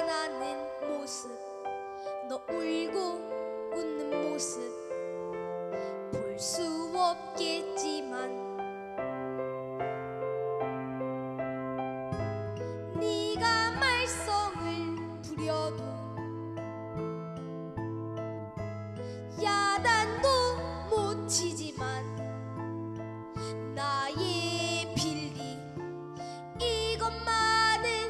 변하는 모습, 너 울고 웃는 모습 볼 수 없겠지만 네가 말썽을 부려도 야단도 못 치지만 나의 빌리 이것만은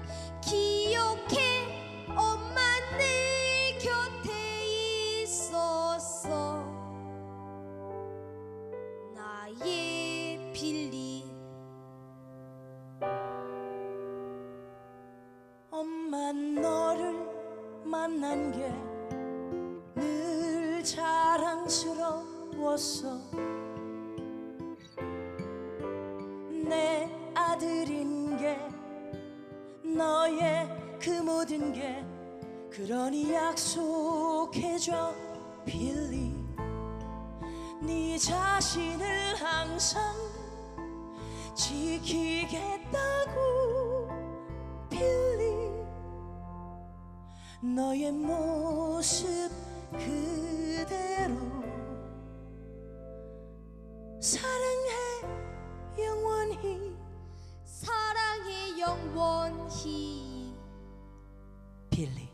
기억해. 엄마 늘 곁에 있었어. 나의 빌리. 엄마 너를 만난 게 늘 자랑스러웠어. 내 아들인 게 너의 그 모든 게 그러니 약속해줘 빌리. 네 자신을 항상 지키겠다고 빌리. 너의 모습 그대로 사랑해 영원히. 사랑해 영원히. 빌리.